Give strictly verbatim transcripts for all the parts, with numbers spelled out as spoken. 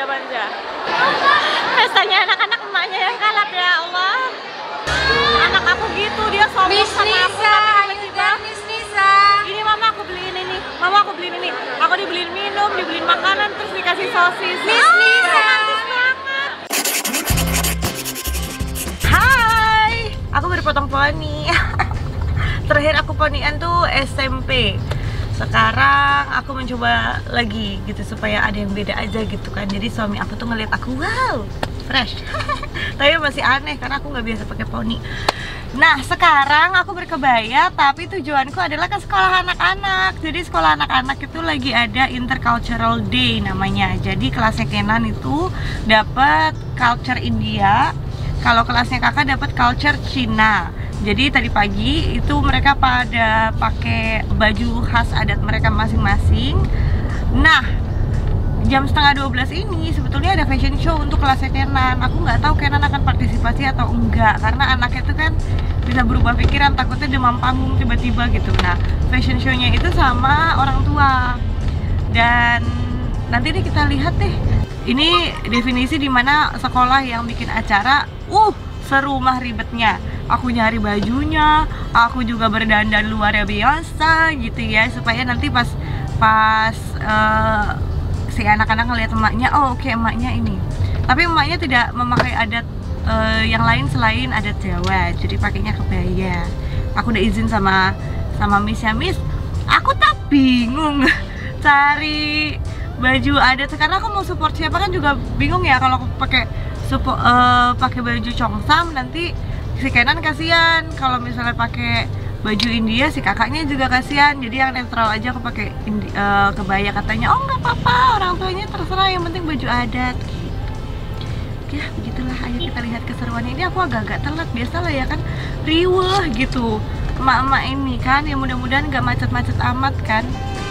dimanja-manja. Pestanya anak-anak emaknya yang kalap ya Allah. Anak aku gitu, dia sombong sama aku. Tiba-tiba, Miss Nisa. ini mama aku beliin ini, mama aku beliin ini. Aku dibeliin minum, dibeliin makanan, terus dikasih sosis. Miss Nisa. Romantis banget. Hai, aku baru potong poni. Terakhir aku ponian tuh S M P. Sekarang aku mencoba lagi gitu supaya ada yang beda aja gitu kan. Jadi suami aku tuh ngeliat aku, wow, fresh. Tapi masih aneh karena aku nggak biasa pakai poni. Nah sekarang aku berkebaya, tapi tujuanku adalah ke sekolah anak-anak. Jadi sekolah anak-anak itu lagi ada Intercultural Day namanya. Jadi kelasnya Kenan itu dapat culture India, kalau kelasnya kakak dapat culture Cina. Jadi tadi pagi itu mereka pada pakai baju khas adat mereka masing-masing. Nah, jam setengah dua belas ini sebetulnya ada fashion show untuk kelasnya Kenan. Aku nggak tahu Kenan akan partisipasi atau enggak, karena anaknya itu kan bisa berubah pikiran, takutnya demam panggung tiba-tiba gitu. Nah, fashion show-nya itu sama orang tua. Dan nanti deh kita lihat deh. Ini definisi dimana sekolah yang bikin acara, uh, serumah ribetnya. Aku nyari bajunya, aku juga berdandan luar biasa gitu ya, supaya nanti pas pas uh, si anak-anak ngeliat emaknya, oh oke okay, emaknya ini. Tapi emaknya tidak memakai adat uh, yang lain selain adat Jawa, jadi pakainya kebaya. Aku udah izin sama sama Miss ya, Miss, aku tak bingung cari baju adat karena aku mau support siapa, kan juga bingung ya kalau aku pakai support uh, pakai baju Chongsam nanti si Kenan kasihan, kalau misalnya pakai baju India si kakaknya juga kasihan. Jadi yang netral aja aku pakai uh, kebaya, katanya oh nggak apa-apa, orang tuanya terserah, yang penting baju adat gitu. Ya begitulah, ayo kita lihat keseruannya. Ini aku agak-agak telat, biasalah ya kan, riweh gitu emak-emak ini kan, ya mudah-mudahan nggak macet-macet amat kan.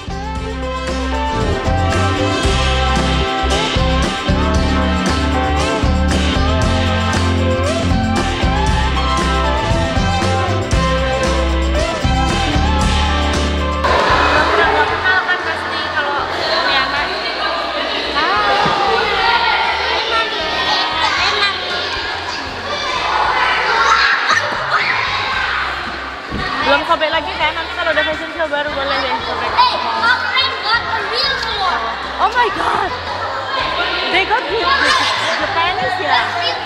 Belum sobek lagi kan, nanti kalau udah fashion show baru boleh deh sobek. Hey, my friend got a real sword. Oh my god, they got the Japanese ya?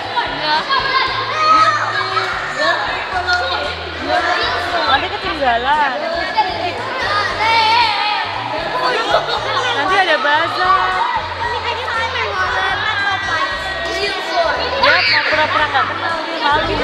Nanti ketinggalan. Nanti ada bazar. Ya, mau pura-pura nggak kenal, malu.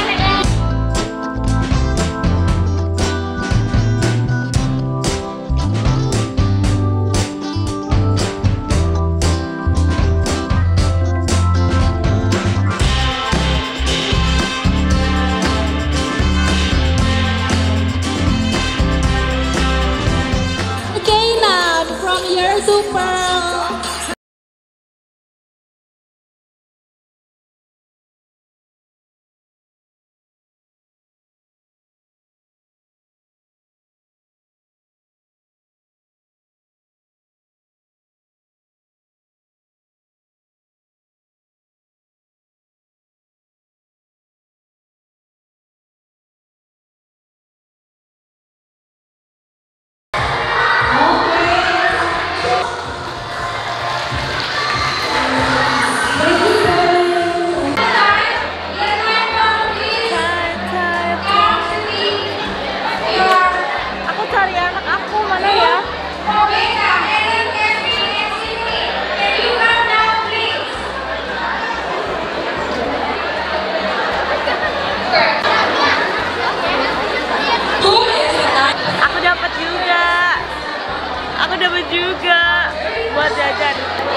Juga buat jajan.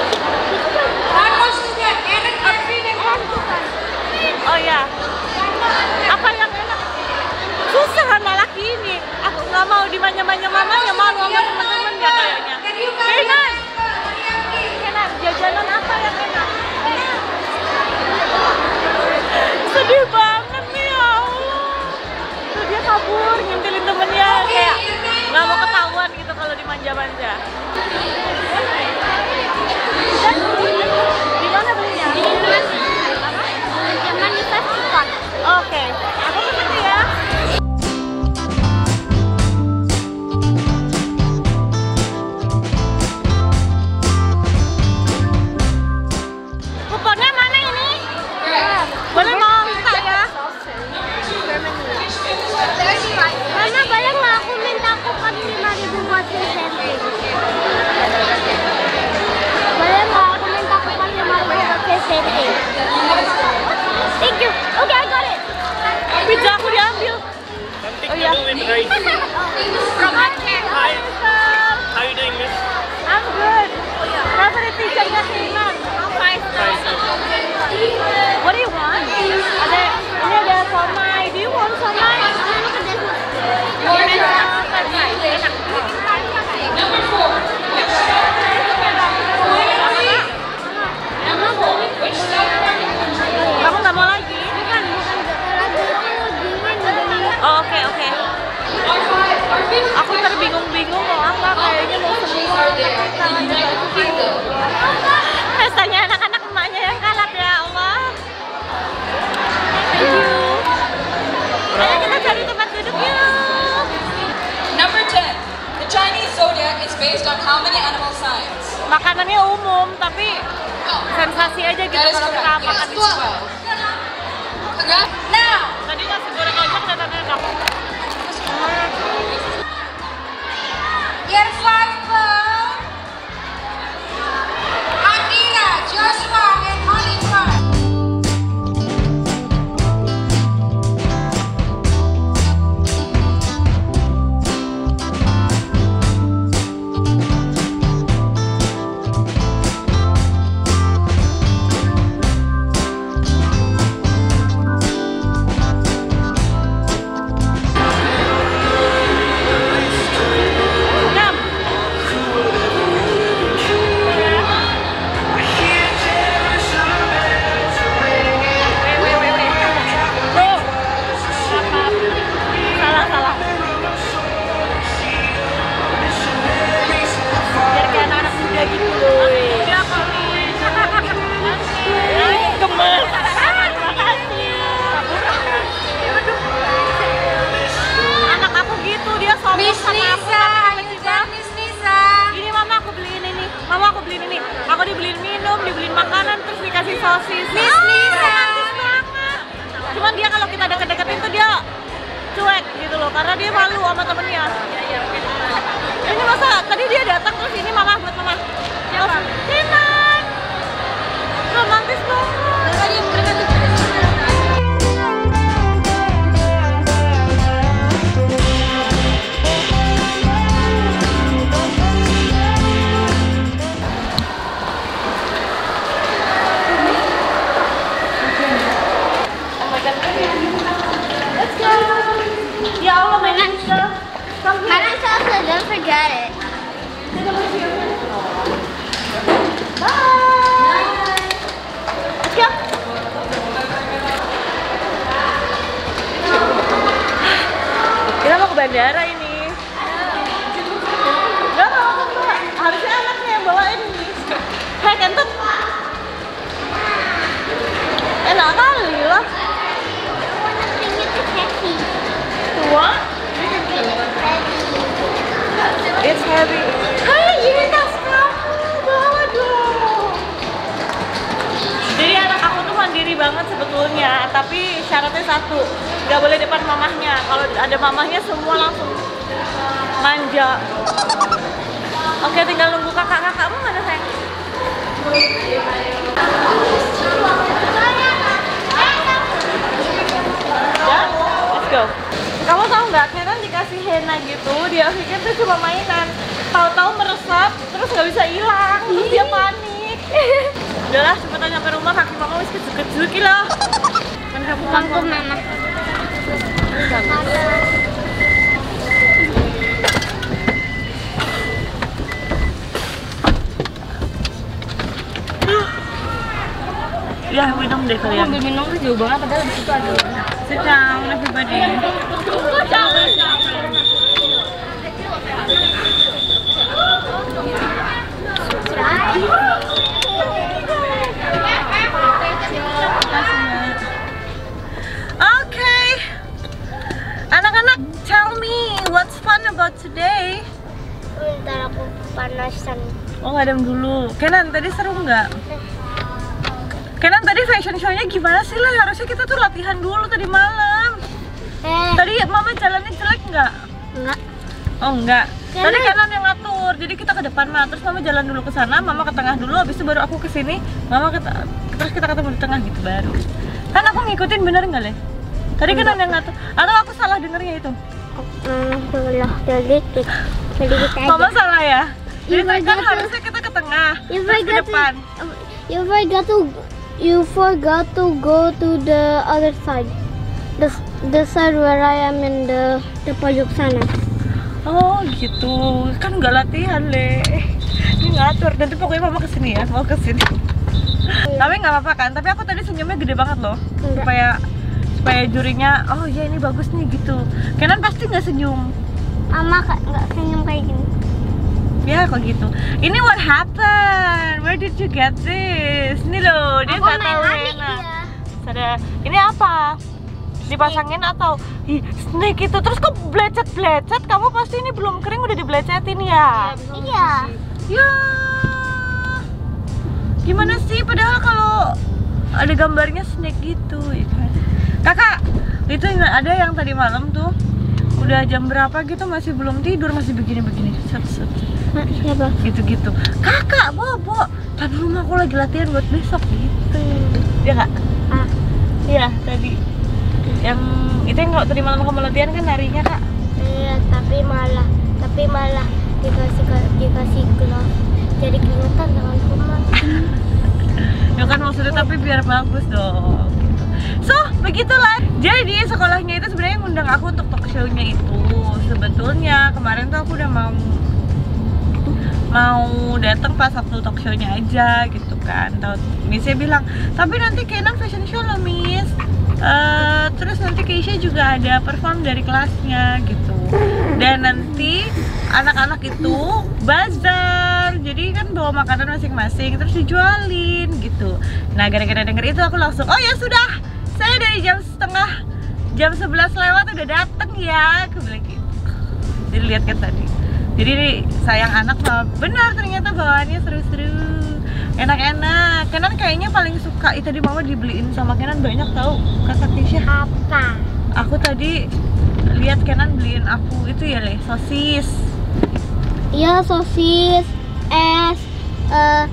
Oh ya, apa yang enak? Susah sama laki ini. Aku nggak mau dimanja-manja mamanya, malu sama teman-teman ya kayaknya. Kenan, Kenan, jajanan apa yang enak? Sedih banget nih ya Allah. Tuh dia kabur, ngintilin temennya kayak nggak mau ketahuan gitu kalau dimanja-manja. and rice. From Aceh. Hi. How are you doing, miss? I'm good. Favorite teachernya Sinan. Five Five star. stars. What do you want? Ada, ini ada somai. Do you want somai? Number four. Which star? Kamu nggak mau lagi? Bukan, bukan lagi itu dingin dingin. Oh, oke oke. Our five, our fifth. Aku terbingung-bingung mau apa, kayaknya mau semua. Pestanya anak-anak emaknya yang kalap ya Allah. Thank you. Ayo kita cari tempat duduk yuk. Number ten. The Chinese zodiac is based on how many animal signs? Makanannya umum tapi sensasi aja gitu That is kalau kita correct. makan Yes, itu. twelve. Congrats. Now, Tadi nasi goreng ojek kelihatannya enak. your five pound. Akira, Joshua, and Oliver. Enam. Tuh. Apa? Salah salah. Biar kayak anak-anak muda gitu loh. Muda kali. Gemes. Terima kasih. Anak aku gitu, dia sombong Miss sama aku. Lisa, tapi ayo tiba-tiba, dan Miss Lisa. ini mama aku beliin ini, mama aku beliin ini, aku dibeliin minum, dibeliin makanan, terus dikasih sosis. Miss Ah, Lisa. romantis banget. Cuman dia kalau kita deket-deketin tuh dia cuek gitu loh, karena dia malu sama temennya. Ini masa tadi dia datang terus ini mama buat mama. Siapa? Sinan. Romantis banget. Tadi mereka tuh Ya Allah, mainan sudah. Makan salsa, don't forget it. Bye. Let's go. Kita mau ke bandara ini. Enggak, enggak, enggak. Harusnya anaknya yang bawain ini. Hei, kentut. Enak kali lah. Think it's heavy. Tua. It's heavy. Hai, ini tas kamu. Bawa dong. Jadi anak aku tuh mandiri banget sebetulnya, tapi syaratnya satu, nggak boleh depan mamahnya. Kalau ada mamahnya semua langsung manja. Oke, tinggal nunggu kakak-kakakmu mana sayang? Ya, let's go. Kamu tahu nggak, Kenan dikasih henna gitu, dia pikir itu cuma mainan. Tahu-tahu meresap, terus nggak bisa hilang, terus dia panik. Udahlah, cepetan sampai rumah, kaki mama wis kecil-kecil loh. Kan kamu Bangku mama. Ya, minum deh kalian. Ambil minum tuh jauh banget, padahal di situ ada. Sit down, everybody. Okay, anak-anak, tell me what's fun about today? Ntar aku panasan. Oh, ngadem dulu. Kenan, tadi seru nggak? Kenan, tadi fashion show-nya gimana sih lah? Harusnya kita tuh latihan dulu tadi malam. Eh, Tadi mama jalannya jelek nggak? enggak. Oh enggak. Kenan. Tadi Kenan yang ngatur. Jadi kita ke depan mah, terus mama jalan dulu ke sana, mama ke tengah dulu, habis itu baru aku ke sini, mama ke terus kita ketemu di tengah gitu baru. Kan aku ngikutin bener nggak, Le? Tadi Kenan yang ngatur. Atau aku salah dengernya itu? uh, sebelah sedikit, sedikit aja. Mama salah ya? Jadi If I kan get to- harusnya kita ke tengah, If terus I ke got depan. to, you forgot to, you forgot to go to the other side, the the side where I am in the the pojok sana. Oh gitu, kan nggak latihan Le. Ini ngatur, nanti pokoknya mama kesini ya, mau kesini. Tapi nggak apa-apa kan, tapi aku tadi senyumnya gede banget loh. Enggak. Supaya supaya jurinya, oh ya ini bagus nih gitu. Kenan pasti nggak senyum. Mama kak nggak senyum kayak gini. Ya kok gitu. Ini what happened? Where did you get this? Ini loh, dia Aku nggak main tahu aneh Lena. dia. Ada, ini apa? Dipasangin atau ih, snake itu terus kok blecet-blecet? Kamu pasti ini belum kering udah diblecetin ya? Iya. Ya. Gimana sih? Padahal kalau ada gambarnya snake gitu, ya kan? Kakak, itu nggak ada yang tadi malam tuh udah jam berapa gitu masih belum tidur, masih begini-begini, set set Mak, siapa? gitu-gitu. Kakak, bobo, tadi rumah aku lagi latihan buat besok gitu. Ya kak? Ah, Iya tadi. Yang itu yang kalau tadi malam kamu latihan kan harinya kak? iya, tapi malah, tapi malah dikasih dikasih gelas, jadi keringetan dengan rumah. Ya kan maksudnya tapi biar bagus dong gitu. So begitulah. Jadi sekolahnya itu sebenarnya ngundang aku untuk talk show-nya itu. Sebetulnya kemarin tuh aku udah mau mau datang pas waktu talk show-nya aja gitu kan. Tahu Missnya bilang, tapi nanti Kenan fashion show loh Miss. Uh, terus nanti Keisha juga ada perform dari kelasnya gitu. Dan nanti anak-anak itu bazar, jadi kan bawa makanan masing-masing terus dijualin gitu. Nah gara-gara denger itu aku langsung, oh ya sudah, saya dari jam setengah jam sebelas lewat udah dateng ya, aku bilang gitu. Jadi lihat kan tadi, jadi sayang anak sama benar ternyata bawaannya seru-seru, enak-enak. Kenan kayaknya paling suka itu tadi mama dibeliin sama Kenan banyak tahu kakak Keisha. Apa? Aku tadi lihat Kenan beliin aku itu ya Le, sosis. Iya, sosis, es, eh,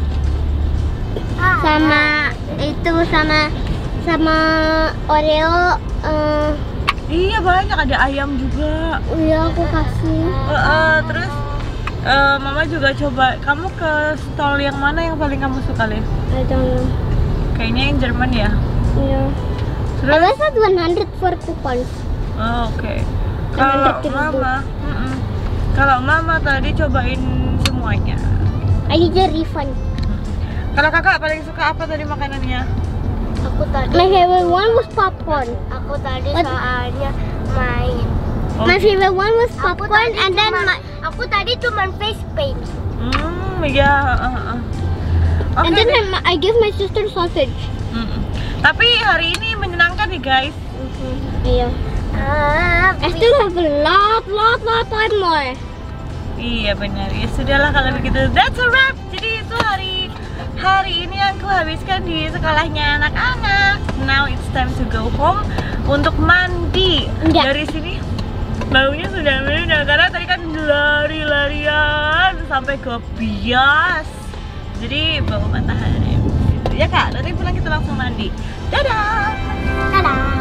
sama itu sama sama Oreo. eh, Iya banyak, ada ayam juga. iya aku kasih. Uh, uh, terus uh, mama juga coba. Kamu ke stall yang mana yang paling kamu suka Le? I don't know. Kayaknya yang Jerman ya. Iya. Terus, I was at one hundred for coupons. oh, oke. Okay. Kalau Yang mama, mm-mm. kalau mama tadi cobain semuanya. I need a refund. Kalau kakak paling suka apa tadi makanannya? Aku tadi. My favorite one was popcorn. Aku tadi soalnya main. Oh. My favorite one was popcorn and then my, aku tadi cuma face paint. Hmm, ya. Uh, uh. Oke And then deh. I, I give my sister sausage. Mm-mm. Tapi hari ini menyenangkan nih guys. Iya. I still have a lot, lot, lot, lot more. Iya benar. Ya sudahlah kalau begitu. That's a wrap. Jadi itu hari hari ini yang aku habiskan di sekolahnya anak-anak. Now it's time to go home untuk mandi. Enggak. Dari sini baunya sudah beda karena tadi kan lari-larian sampai ke bias. Jadi bau matahari. Ya kak, nanti pulang kita langsung mandi. Dadah. Dadah.